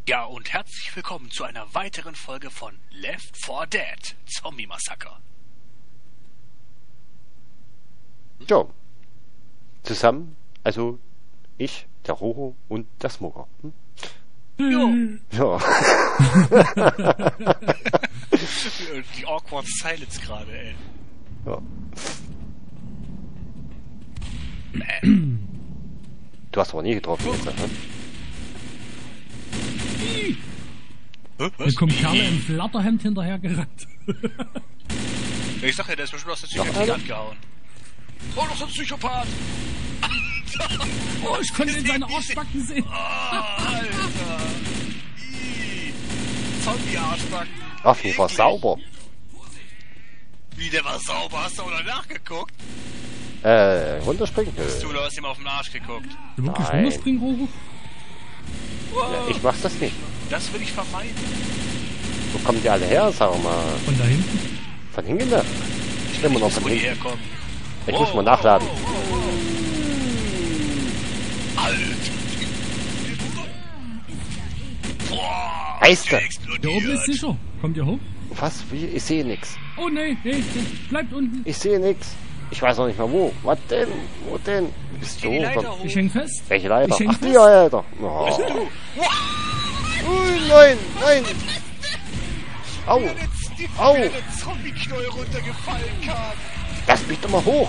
Ja, und herzlich willkommen zu einer weiteren Folge von Left 4 Dead Zombie Massaker. Ja, zusammen, also ich, der Roro und der Smoker. Ja. Die awkward silence gerade, ey. Ja. Du hast aber nie getroffen jetzt, ne? Hier kommt Kerle im Flatterhemd hinterhergerannt. Ich sag ja, der ist bestimmt aus der Psychiatrie angehauen. Oh, das ist ein Psychopath! Oh, ich konnte in seine Arschbacken sehen. Oh, Alter! Zombie-Arschbacken! Ach, die war sauber. Wie, der war sauber? Hast du auch noch nachgeguckt? Runterspringen? Hast du, hast ihm auf den Arsch geguckt? Du wirklich Nein. runterspringen, Roro? Ja, ich mach's das nicht. Das will ich vermeiden. Wo kommen die alle her, sag mal? Von da hinten? Von hinten? Ne? Ich Immer noch weiß, von wo die hinten. herkommen. Ich muss mal nachladen. Alter! Boah! Heißt der er? explodiert. Hier oben ist sicher. Kommt ihr hoch? Was? Wie? Ich sehe nix. Oh nee, bleibt unten. Ich sehe nix. Ich weiß noch nicht mal wo. Was denn? Wo denn? Bist du? Geh die Leiter hoch. Ich häng fest. Welche Leiter? Ich häng Ach, die fest. Leiter. Oh. Ui, nein, nein. Au. Au. Der Zombie-Knoll runtergefallen kam. Lass mich doch mal hoch.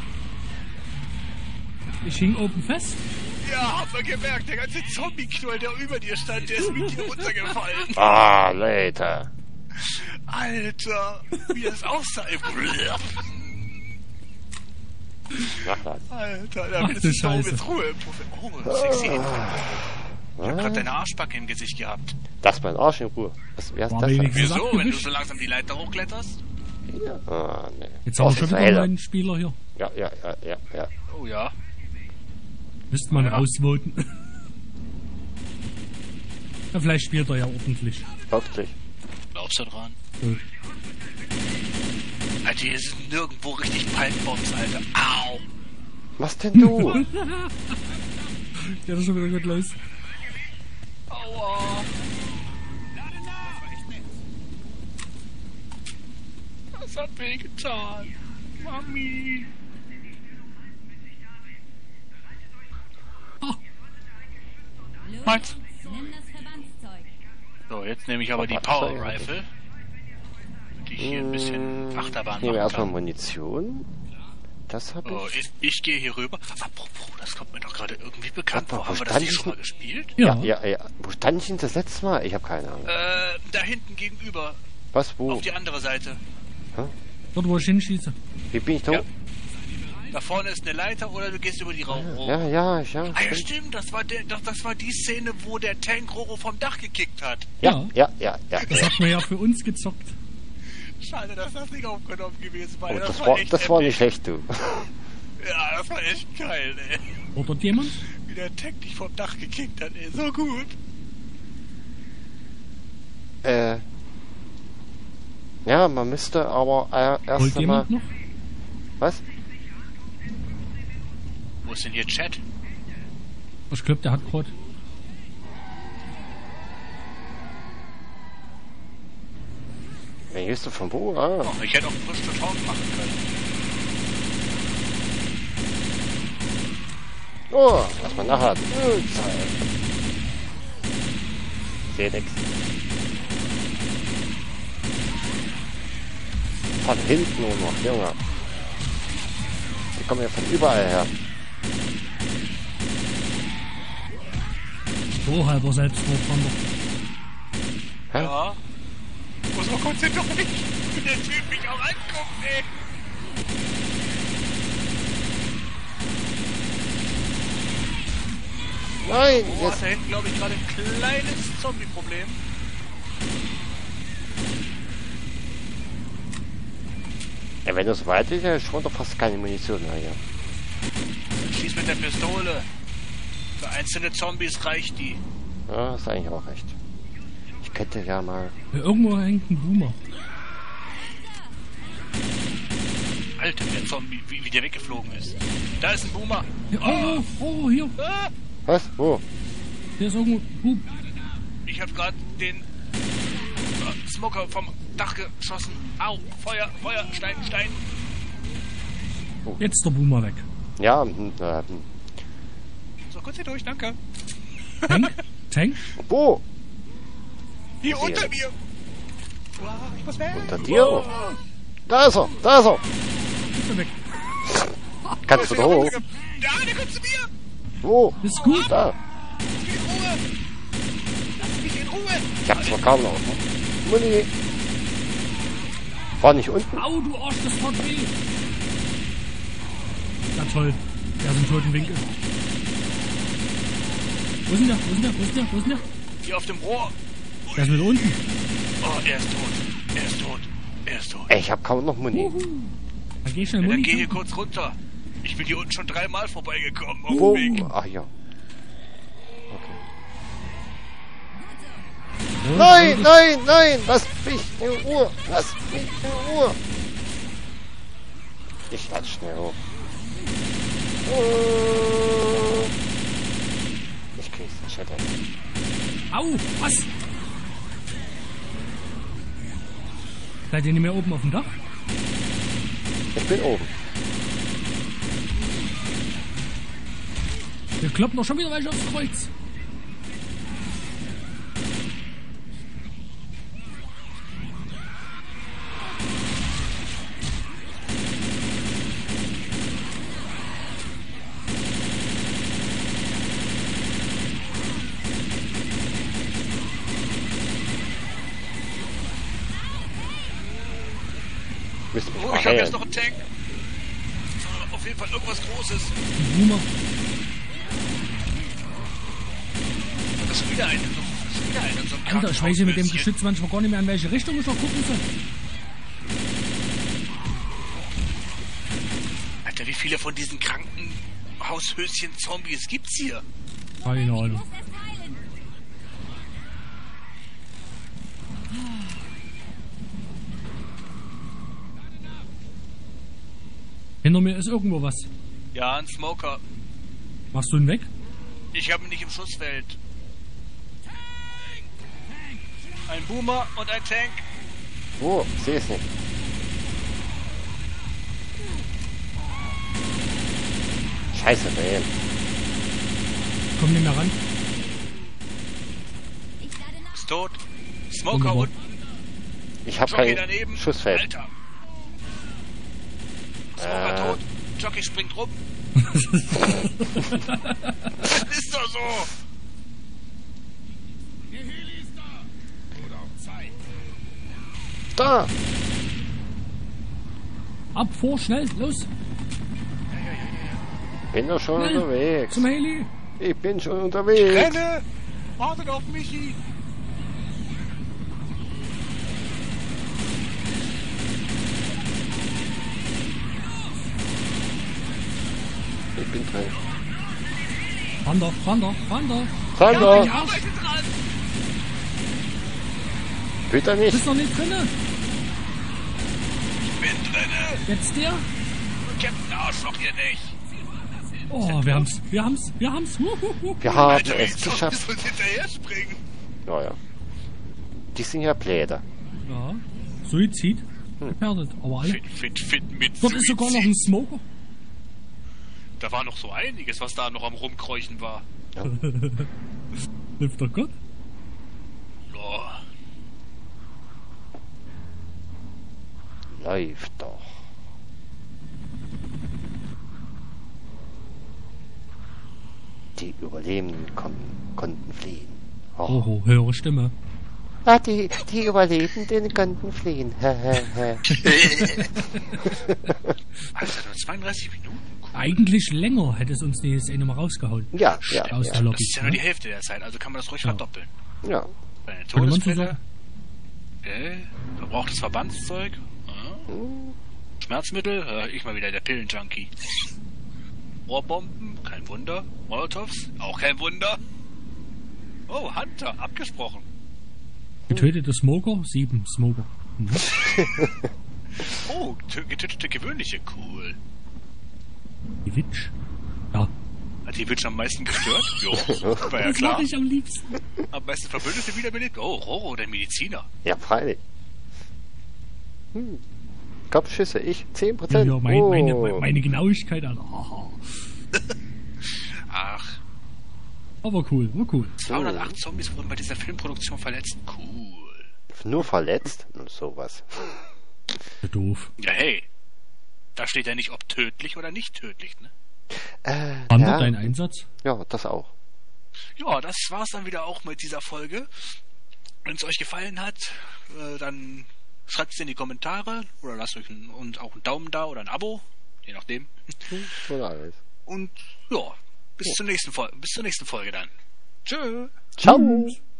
Ich hing oben fest. Ja, hab man gemerkt, der ganze Zombie-Knoll, der über dir stand, der ist mit dir runtergefallen. Ah, Leute. Alter, wie das aussah. Nachladen. Alter, da Ach, bist du du da oben Scheiße. jetzt Ruhe. Oh, sexy. Ich hab grad deine Arschbacke im Gesicht gehabt. Lass meinen Arsch in Ruhe. Was, wer ist War das? wenigstens Wieso, wenn du abgewischt. so langsam die Leiter hochkletterst? Hier? Ah, nee. Jetzt haben wir Oh, schon ist so wieder heller. einen Spieler hier. Ja. Oh ja. Müsste man Ja. ausvoten. Ja, vielleicht spielt er ja ordentlich. Hoffentlich. Glaubst du dran? Gut. Alter, hier sind nirgendwo richtig Palmbombs, Alter. Au! Was denn du? Geht er schon wieder gut los. Aua! Das hat wehgetan. Mami! Was? Nimm das Verbandszeug. So, jetzt nehme ich aber die Power Rifle. Die hier ein bisschen Achterbahn Nehmen wir machen erstmal kann. Munition. Das habe Oh, ich. ich gehe hier rüber. Apropos, das kommt mir doch gerade irgendwie bekannt vor. Wo Haben wir das stand nicht ich schon mal denn? gespielt? Ja. Ja. Wo stand ich denn das letzte Mal? Ich habe keine Ahnung. Da hinten gegenüber. Was? Wo? Auf die andere Seite. Dort, wo ich hinschieße. Wie bin ich da? Ja. Da vorne ist eine Leiter oder du gehst über die Rauchrohre. Ja. Ah ja, stimmt. Das war die Szene, wo der Tank Roro vom Dach gekickt hat. Ja. Das hat man ja für uns gezockt. Schade, dass das nicht aufgenommen gewesen war. Oh, das das war epic. nicht schlecht, du. Ja, das war echt geil, ey. Oder dort jemand? Wie der Tank dich vom Dach gekickt hat, ey. So gut. Ja, man müsste aber Holt erst einmal. jemand noch? Was? Wo ist denn hier Chat? Ich glaube, der hat gerade. Wer gehst du von wo? Ah. Oh, ich hätte auch frisch zu Talk machen können. Oh, lass mal nachladen. Seh nix. Von hinten nur noch, Junge. Die kommen ja von überall her. So halber Selbstmordbrand. Hä? Ja. Muss man kurz hin doch nicht. Wie der Typ mich auch anguckt, ey. Nein, Boah, jetzt. da hinten, glaube ich, gerade ein kleines Zombie-Problem. Ja, wenn du so weit ist, ja schon doch fast keine Munition mehr hier. Schieß mit der Pistole. Für einzelne Zombies reicht die. Ja, ist eigentlich auch recht. Ich könnte ja mal. Ja, irgendwo hängt ein Boomer. Alter, der Zombie, wie der weggeflogen ist. Da ist ein Boomer. Ja, oh, hier. Ah, Was? Wo? Hier ist irgendwo. Ich habe gerade den Smoker vom Dach geschossen. Au, Feuer, Feuer, Stein, Stein. Jetzt der Boomer weg. Ja, So, kurz hier durch, danke. Tank? Tank? wo? Hier Sehe. unter mir. Wow, ich muss weg. Unter dir? Da ist er, da ist er. Ist er weg. Kannst du da hoch? Ja, der kommt zu mir. Wo? Ist gut. Da. Lass mich in Ruhe. Lass mich in Ruhe. Ich hab zwar kaum noch. Muni. War nicht unten? Au, du Arsch, das tat weh. Ja, toll. Er ist im toten Winkel. Wo ist denn der? Wo ist denn der? Wo ist denn der? Wo ist denn der? Hier auf dem Rohr. Der ist mit unten. Oh, er ist tot. Er ist tot. Er ist tot. Ey, ich hab kaum noch Muni. Dann geh schnell Ja, dann Muni. geh hier kurz runter. Ich bin hier unten schon 3-mal vorbeigekommen. Auf Wo? dem Weg. Ach ja. Nein, nein, nein! Lass mich in Ruhe! Lass mich in Ruhe! Ich lade schnell hoch. Ich krieg's nicht, Alter. Au, was? Seid ihr nicht mehr oben auf dem Dach? Ich bin oben. Wir kloppen doch schon wieder welche aufs Kreuz. Müsst mich Oh, mal ich habe jetzt heilen. noch einen Tank. Auf jeden Fall irgendwas Großes. Ein Boomer. Das ist wieder eine. Das ist wieder eine. So ein Alter, ich weiß hier mit dem Krankenhaushöschen. Geschütz manchmal gar nicht mehr, an welche Richtung ich noch gucken soll. Alter, wie viele von diesen Krankenhaushöschen-Zombies gibt's hier? Keine Ahnung. Hinter mir ist irgendwo was. Ja, ein Smoker. Machst du ihn weg? Ich habe ihn nicht im Schussfeld. Ein Boomer und ein Tank. Wo? Ich seh's nicht. Scheiße, ey. Komm nicht mehr ran. Ist tot. Smoker Wunderbar. unten. Ich hab Jockey kein daneben. Schussfeld. Alter. Smoker tot. Jockey springt rum. Das ist doch so. Da! Ab, vor, schnell, los. Bin doch schon Schnell. unterwegs. Zum Heli. Ich bin schon unterwegs. Renne. Wartet auf Michi. Ich bin drin. Ran doch, ran doch, ran doch. Sander! Ich arbeite dran. Bitte nicht. Bist noch nicht drinne. Ich bin drinne. Jetzt der. Captain Arschloch hier nicht. Oh, wir haben's, wir haben's, wir haben's. Wir haben Alter, wie es soll geschafft. uns hinterher springen? Ja, ja. Die sind ja Pläne. Ja, Suizid. Gefährdet, aber alle. Fit mit Dort ist sogar noch ein Smoker. Da war noch so einiges, was da noch am Rumkräuchen war. Hilft doch Gott. Oh. Läuft doch. Die Überlebenden konnten fliehen. Oh. Oho, höhere Stimme. Ah, die Überlebenden konnten fliehen. Alter, nur 32 Minuten? Cool. Eigentlich länger hätte es uns das eine mal rausgehauen. Ja, Aus ja, der ja. Das Lobby. ist ja nur die Hälfte der Zeit, also kann man das ruhig verdoppeln. Ja. Bei einer Könnte man so Todesfälle, sagen. verbrauchtes Verbandszeug, Schmerzmittel, ich mal wieder der Pillenjunkie. Rohrbomben, kein Wunder. Molotovs, auch kein Wunder. Oh, Hunter, abgesprochen. Getötete Smoker, 7 Smoker. Mhm. Oh, getötete gewöhnliche, cool. Die Witch. Ja, Hat die Witch am meisten gestört? Jo, war ja Das klar. mache ich am liebsten. Am besten Verbündete wiederbelebt? Oh, Roro, der Mediziner. Ja, freilich. Kopfschüsse, ich 10%. Ja, meine Genauigkeit, Alter. Haha. Ach, Aber cool, war cool. 208 Zombies wurden bei dieser Filmproduktion verletzt. Cool. Nur verletzt? Und sowas. Doof. Ja, hey. Da steht ja nicht, ob tödlich oder nicht tödlich, ne? Wandert dein Einsatz? Ja, das auch. Ja, das war's dann wieder auch mit dieser Folge. Wenn es euch gefallen hat, dann schreibt es in die Kommentare oder lasst euch auch einen Daumen da oder ein Abo, je nachdem. Oder alles. Und ja, bis zur nächsten Folge dann. Tschö. Ciao.